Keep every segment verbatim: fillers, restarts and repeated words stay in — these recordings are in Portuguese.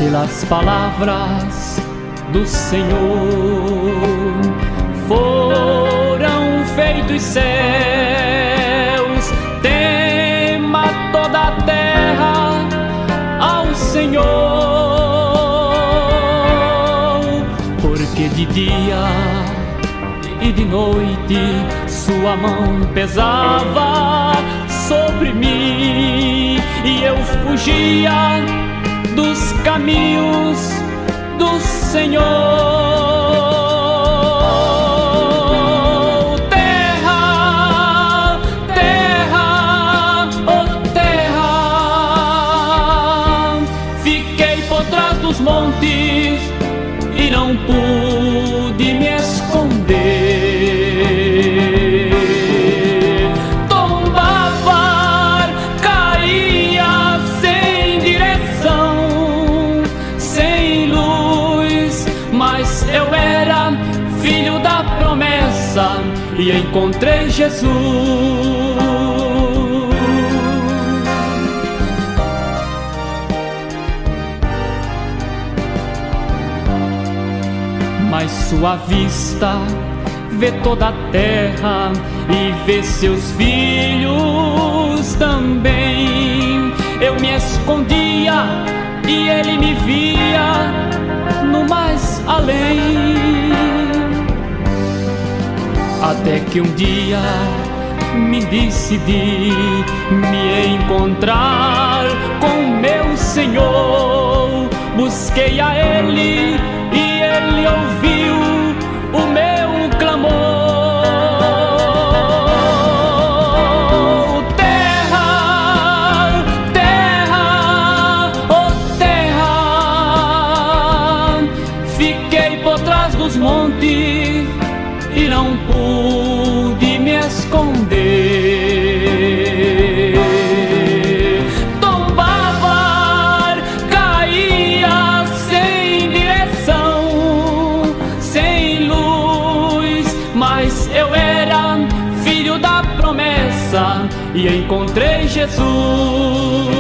pelas palavras do Senhor foram feitos céus, tema toda a terra ao Senhor, porque de dia e de noite sua mão pesava sobre mim e eu fugia dos caminhos do Senhor. Terra, terra, oh terra, fiquei por trás dos montes e não pude me esconder. Tombava, caía sem direção, sem luz, mas eu era filho da promessa e encontrei Jesus. Mas sua vista vê toda a terra e vê seus filhos também. Eu me escondia e ele me via no mais além. Até que um dia me decidi me encontrar com meu Senhor. Busquei a ele e ele ouviu o meu clamor. Terra, terra, oh terra, fiquei por trás dos montes e não pude me esconder. Tombava, caía sem direção, sem luz, mas eu era filho da promessa e encontrei Jesus.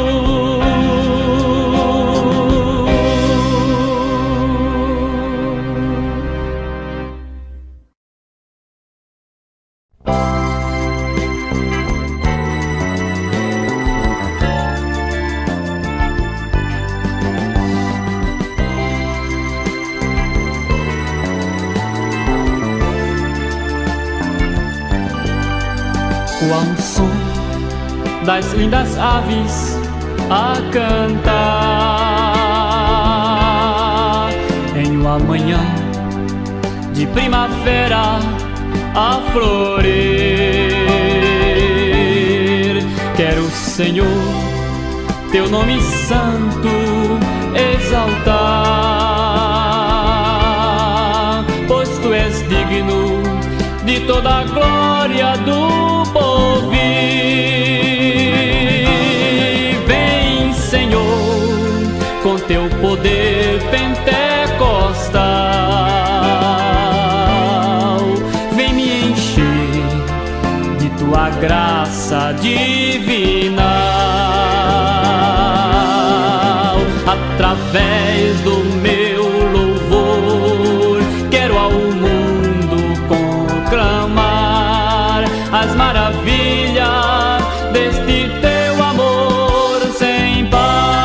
Ao som das lindas aves a cantar, em uma manhã de primavera a florir, quero, Senhor, teu nome santo exaltar, pois tu és digno de toda a glória do porvir. Vem, Senhor, com teu poder pentecostal, vem me encher de tua graça divina, através do meu louvor quero ao mundo proclamar as maravilhas deste teu amor sem par.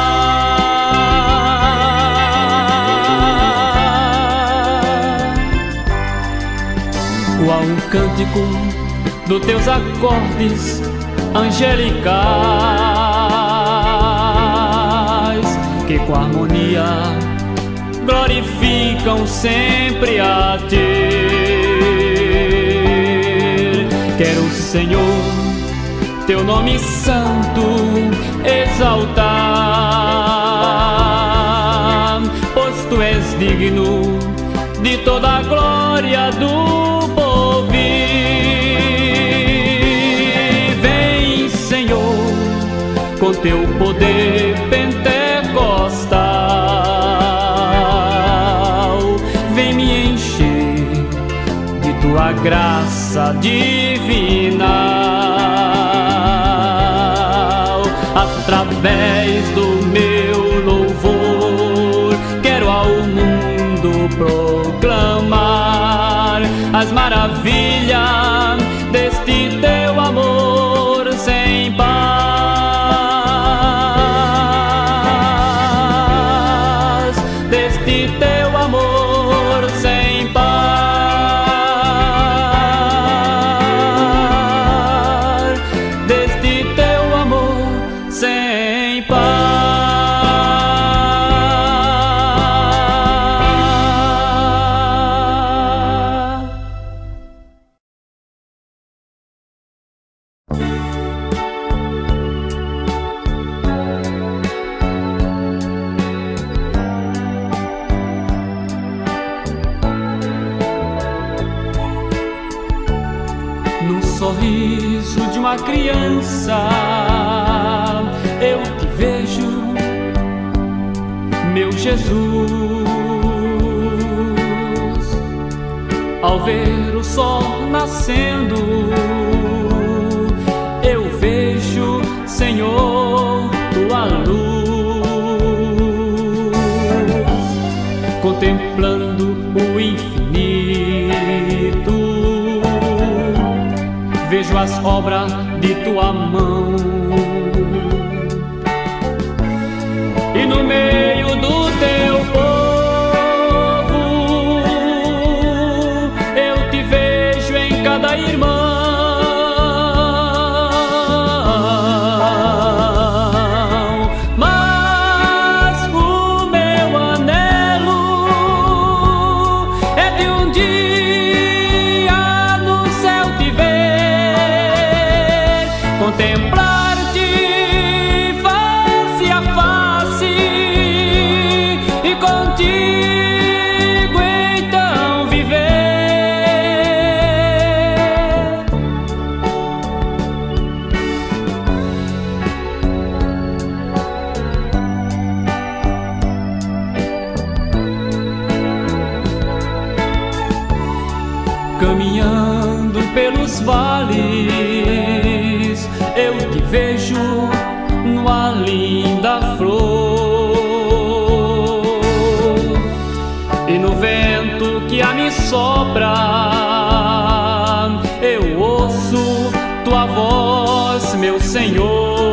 Qual um cântico dos teus acordes angelicais, que com harmonia glorificam sempre a ti. Quero, Senhor, teu nome santo exaltar, pois tu és digno de toda a glória do porvir. Vem, Senhor, com teu poder pentecostal, vem me encher de tua graça divina, através do meu louvor as maravilhas deste teu amor sem paz, deste teu amor sem paz, deste teu amor sem paz. No sorriso de uma criança eu te vejo, meu Jesus. Ao ver o sol nascendo, eu vejo, Senhor, tua luz, contemplando o infinito. Vejo as obras de tua mão, e no meio do teu povo eu te vejo em cada irmão. Mas o meu anelo é de um dia no céu te ver, contemplar-te face a face e contigo então viver. Caminhando pelos vales, eu te vejo numa linda flor, e no vento que a me sopra eu ouço tua voz, meu Senhor.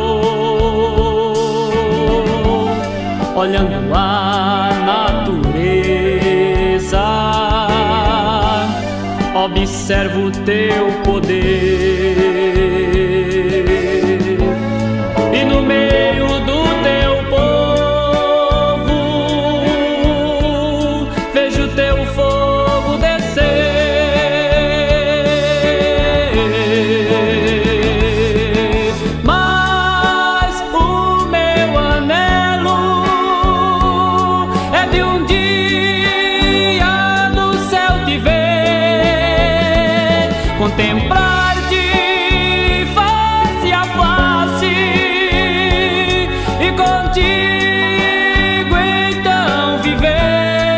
Olhando a natureza, observo o teu poder, e no meio do teu povo vejo teu fogo descer. Mas o meu anelo é de um dia no céu te ver, contemplar-te face a face e contigo então viver.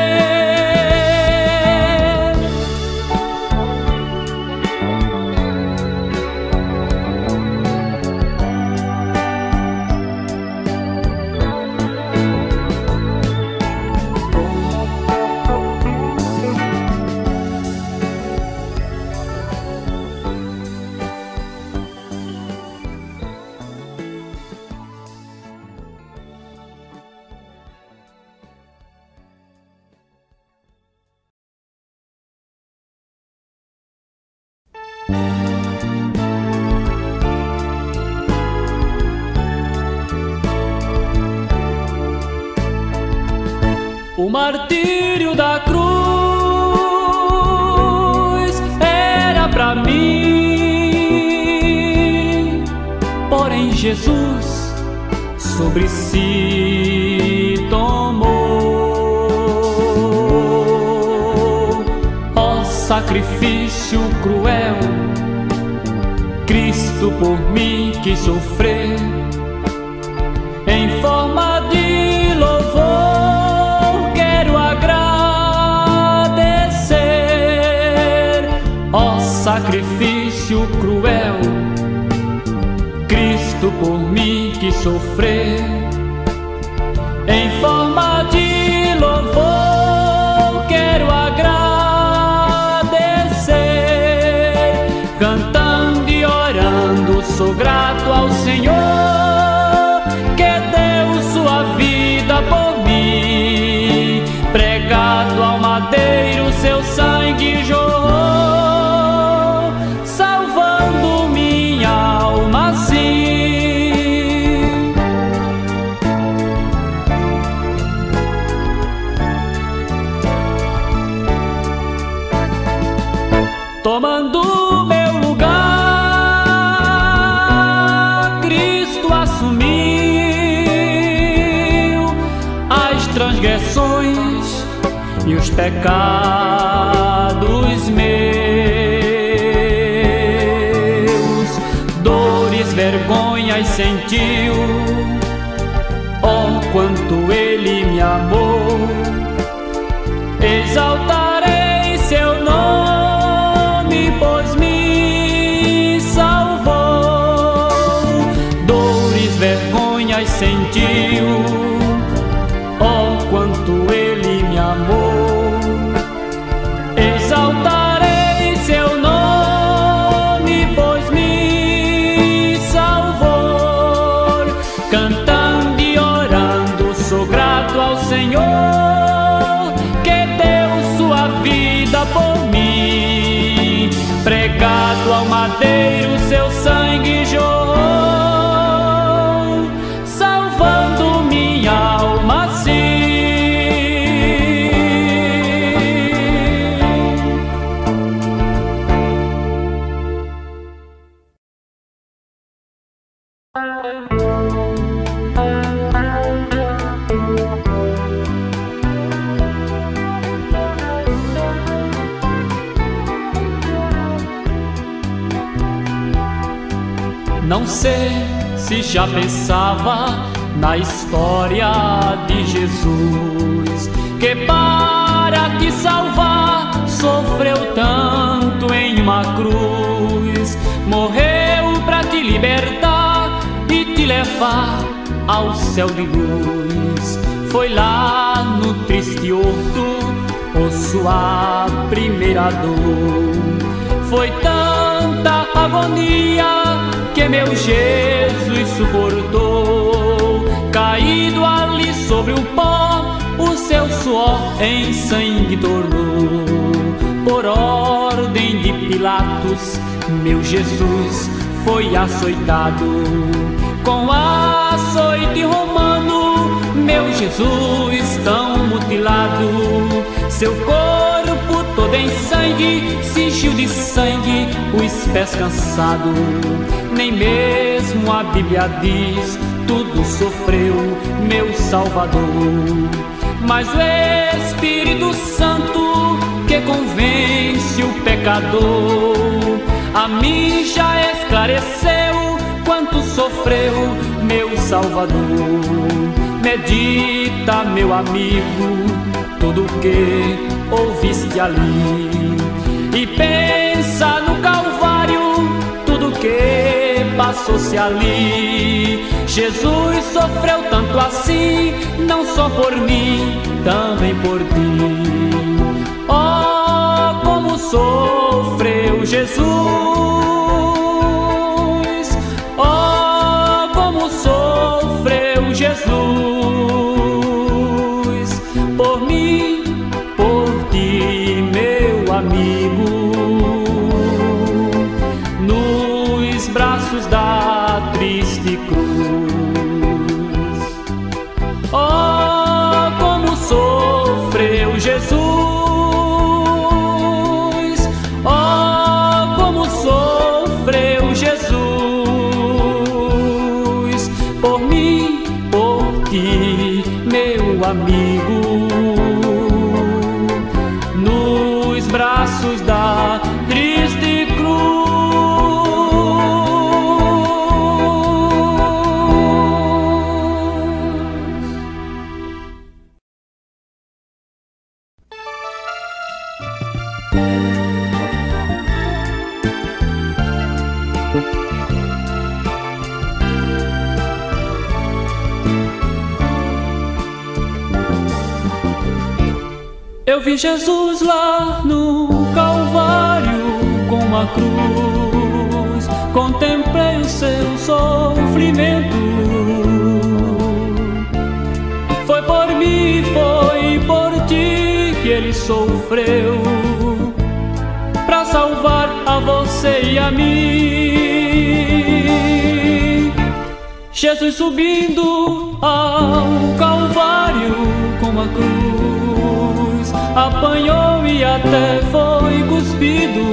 O martírio da cruz era pra mim, porém Jesus sobre si tomou. Ó sacrifício cruel, Cristo por mim quis sofrer, em forma de louvor quero agradecer. Ó sacrifício cruel, Cristo por mim quis sofrer, em forma de louvor quero agradecer. cantando e orando, sou grato ao Senhor que deu sua vida por mim. Pregado ao madeiro, seu sangue jorrou, salvando minha alma assim. Tomando meu lugar, Cristo assumiu as transgressões e os pecados meus. Dores, vergonhas sentiu, oh, quanto Ele me amou. Exaltarei seu nome, pois me salvou. Dores, vergonhas sentiu, oh, quanto Ele me amou. Exaltarei seu nome, pois me salvou. Cantando e orando, sou grato ao Senhor que deu sua vida por mim. Pregado ao madeiro, seu sangue jorrou, salvando minha alma assim. Não sei se já pensava na história de Jesus, que para te salvar sofreu tanto em uma cruz. Morreu para te libertar e te levar ao céu de luz. Foi lá no triste horto, oh, sua primeira dor. Foi tanta agonia que meu Jesus suportou. Caído ali sobre o pó, o seu suor em sangue tornou. Por ordem de Pilatos, meu Jesus foi açoitado. Com açoite romano, meu Jesus tão mutilado. Seu corpo todo em sangue, cingiu de sangue os pés cansados. Nem mesmo a Bíblia diz, tudo sofreu meu Salvador. Mas o Espírito Santo que convence o pecador, a mim já esclareceu quanto sofreu meu Salvador. Medita, meu amigo, tudo que ouviste ali, e pensa no Calvário, tudo que passou-se ali. Jesus sofreu tanto assim, não só por mim, também por ti. Oh, como sofreu Jesus! Oh, como sofreu Jesus! Por mim, por ti, meu amigo, nos braços da triste cruz. Oh, como sofreu Jesus! Oh, como sofreu Jesus! Por mim, por ti, meu amigo, nos braços da triste cruz. Eu vi Jesus lá no Calvário com uma cruz. contemplei o seu sofrimento. Foi por mim, foi por ti que ele sofreu, pra salvar a você e a mim. Jesus subindo ao Calvário com a cruz, apanhou e até foi cuspido.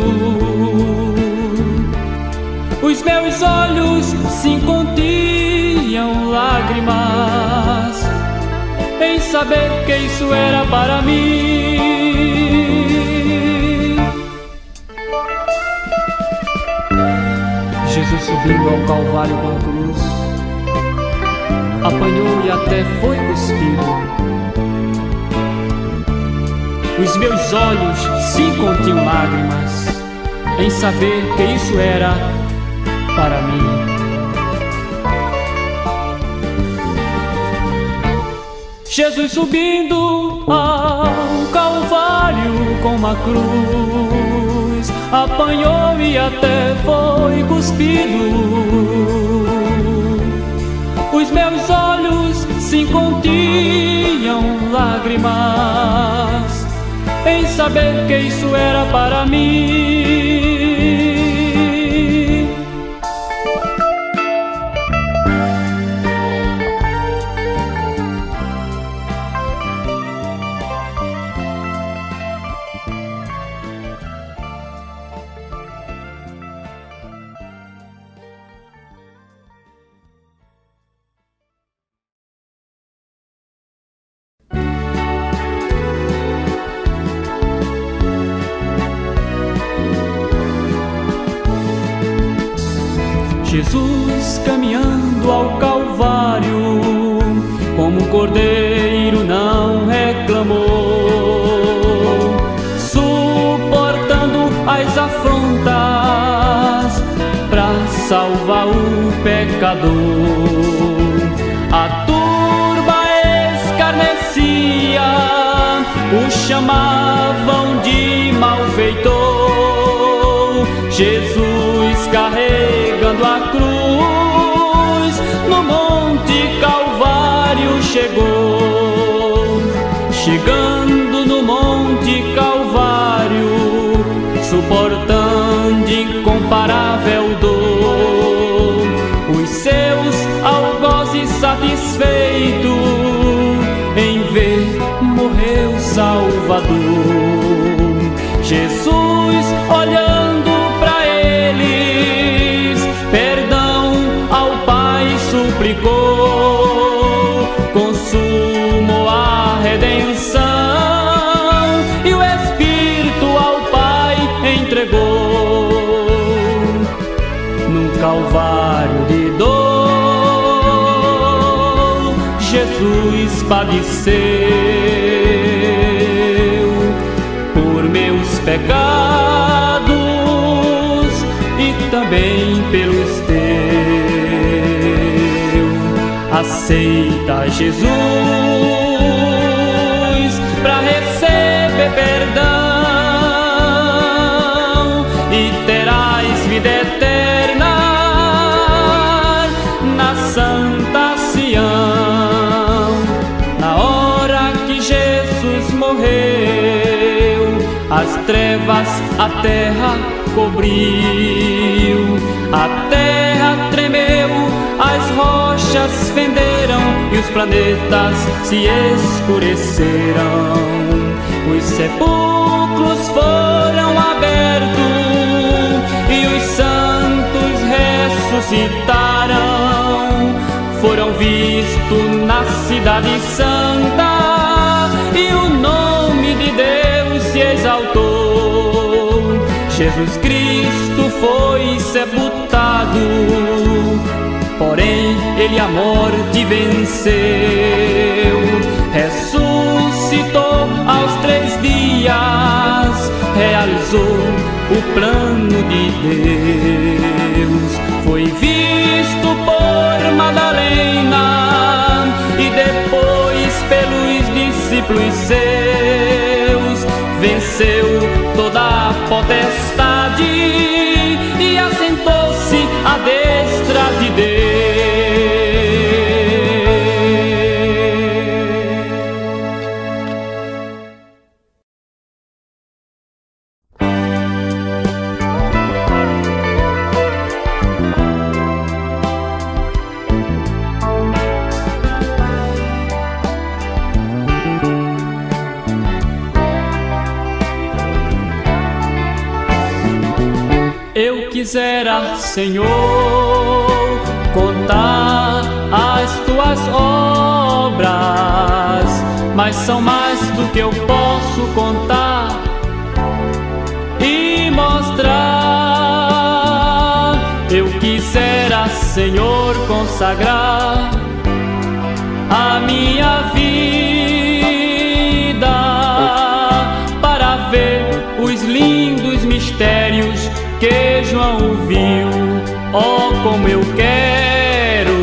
Os meus olhos se continham lágrimas em saber que isso era para mim. Jesus subindo ao Calvário com a cruz, apanhou e até foi cuspido. Os meus olhos se continham lágrimas em saber que isso era para mim. Jesus subindo ao Calvário com uma cruz, apanhou e até foi cuspido. Os meus olhos se continham lágrimas em saber que isso era para mim. Jesus caminhando ao Calvário, como um cordeiro não reclamou, suportando as afrontas pra salvar o pecador. A turba escarnecia, o chamavam de malfeitor. Jesus carregando a cruz, no Monte Calvário chegou. Chegando no Monte Calvário, suportando incomparável dor, os seus algozes satisfeito em ver morreu Salvador. Jesus olhando pra eles, perdão ao Pai suplicou, consumou a redenção e o Espírito ao Pai entregou. Num Calvário de dor, Jesus padeceu por meus pecados e também pelos teus. Aceita Jesus pra receber perdão e terás vida eterna na Santa Sião. Na hora que Jesus morreu, as trevas a terra cobriu, a terra tremeu, as rochas fenderam e os planetas se escureceram. Os sepulcros foram abertos e os santos ressuscitaram. Foram vistos na cidade santa e o nome de Deus se exaltou. Jesus Cristo foi sepultado, porém ele a morte venceu. Ressuscitou aos três dias, realizou o plano de Deus. Foi visto por Madalena e depois pelos discípulos seus. Venceu toda a potestade e assentou-se Eu quisera, Senhor, contar as tuas obras, mas são mais do que eu posso contar e mostrar. Eu quisera, Senhor, consagrar a minha vida para ver os lindos mistérios que João viu. Oh, como eu quero,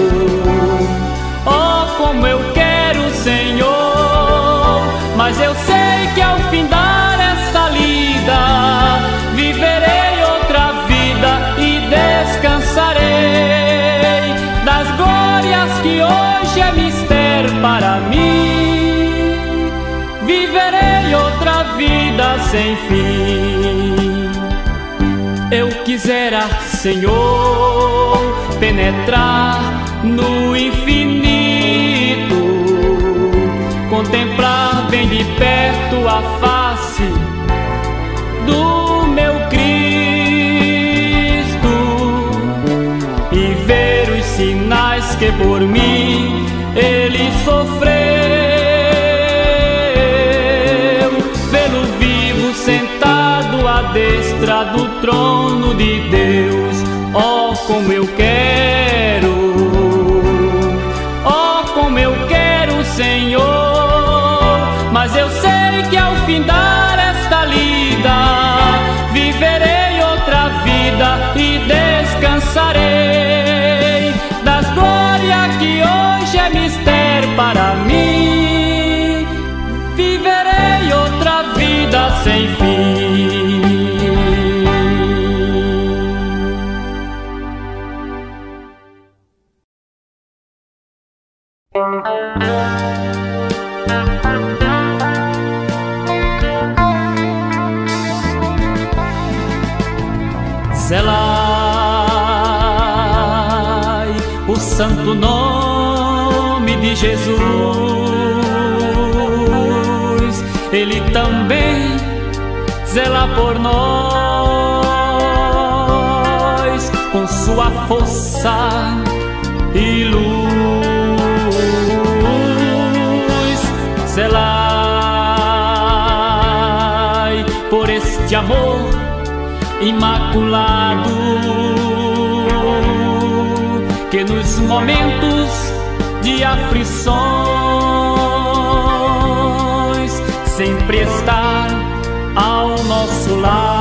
oh, como eu quero, Senhor. Mas eu sei que ao findar esta lida, viverei outra vida e descansarei das glórias que hoje é mistério para mim. Viverei outra vida sem fim. Eu quisera, Senhor, penetrar no infinito, contemplar bem de perto a face do meu Cristo e ver os sinais que por mim Ele sofreu. Vê-lo vivo sentado à destra do trono de Deus. Oh, como eu quero, oh, como eu quero, Senhor. Mas eu sei que ao findar esta lida, viverei outra vida e descansarei das glórias que hoje é mistério para mim. Viverei outra vida sem fim. Zelai o santo nome de Jesus. Ele também zela por nós com sua força e luz. Zelai por este amor imaculado que nos momentos de aflições sempre está ao nosso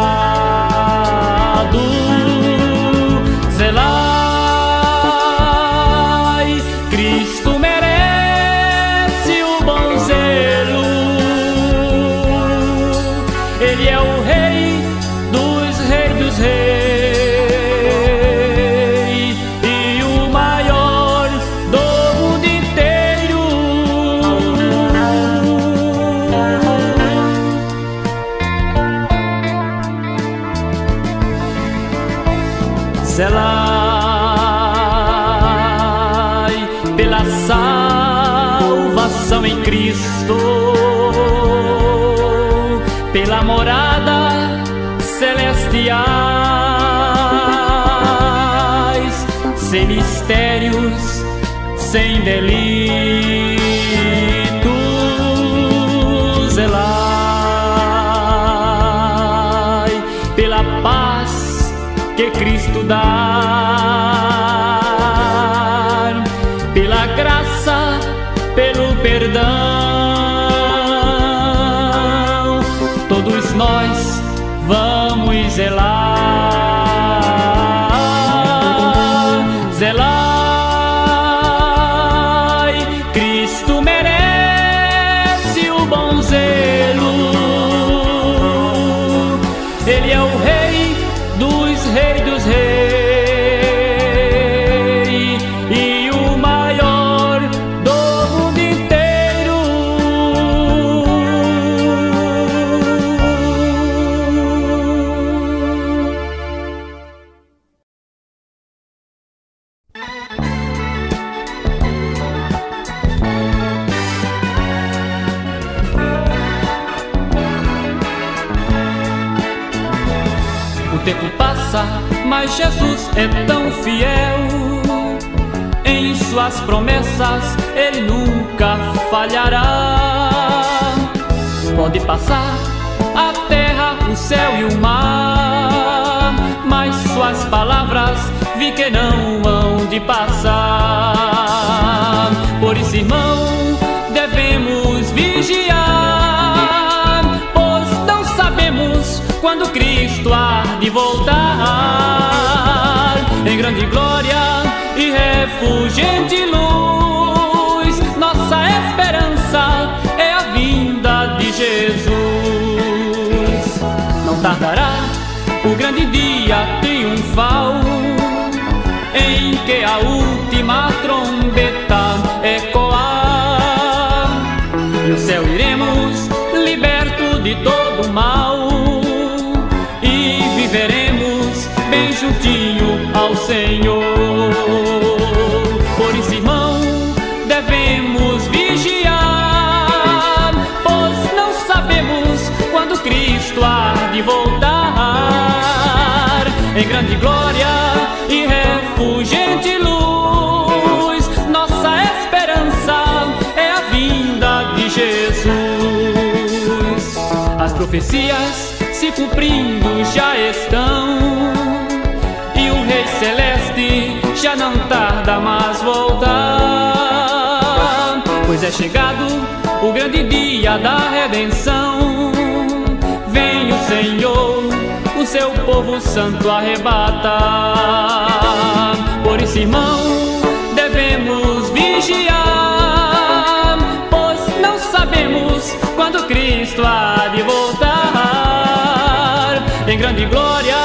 lado. Zelai, Cristo merece o bom zelo. Ele é o Rei dos Reis dos Reis e o maior do mundo inteiro. Zelai pela salvação em Cristo, pela morada celestiais, sem mistérios, sem delitos. Zelai pela paz que Cristo dá, pela graça, pelo perdão. Todos nós vamos zelar, zelai, Cristo merece o bom zelo. Ele é o Rei dos Reis dos Reis e o maior do mundo inteiro. O tempo passa passa, mas Jesus é tão fiel. Em suas promessas Ele nunca falhará. Pode passar a terra, o céu e o mar, mas suas palavras vi que não hão de passar. Por isso, irmão, devemos vigiar, pois não sabemos quando Cristo há de voltar. Em grande glória e refulgente luz, nossa esperança é a vinda de Jesus. Não tardará o grande dia triunfal, em que a última trombeta ecoar. No céu iremos libertos de todo mal e viveremos bem juntinho ao Senhor. Por isso, irmão, devemos vigiar, pois não sabemos quando Cristo há de voltar. Em grande glória e refulgente luz, nossa esperança é a vinda de Jesus. As profecias se cumprindo já estão, e o Rei Celeste já não tarda mais voltar. Pois é chegado o grande dia da redenção, vem o Senhor, o seu povo santo arrebatar. Por isso, irmão, devemos vigiar, pois não sabemos quando Cristo há de voltar. Em grande glória